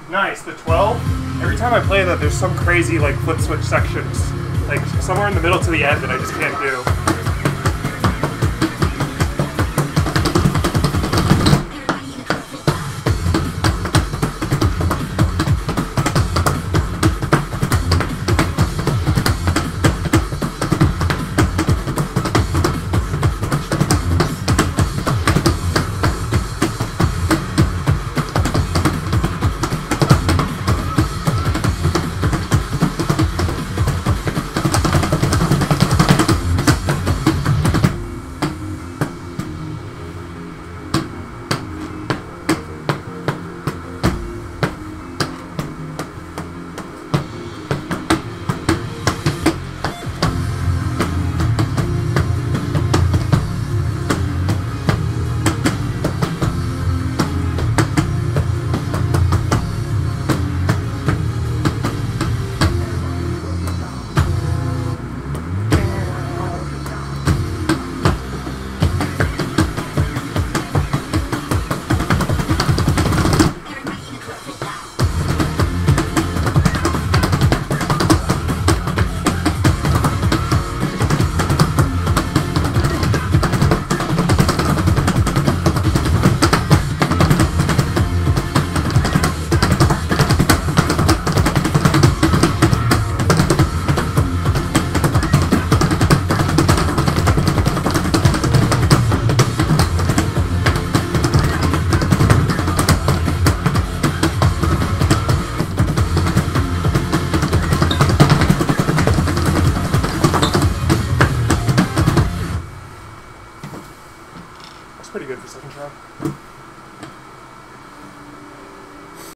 Nice, the 12. Every time I play that, there's some crazy like flip switch sections, like somewhere in the middle to the end that I just can't do.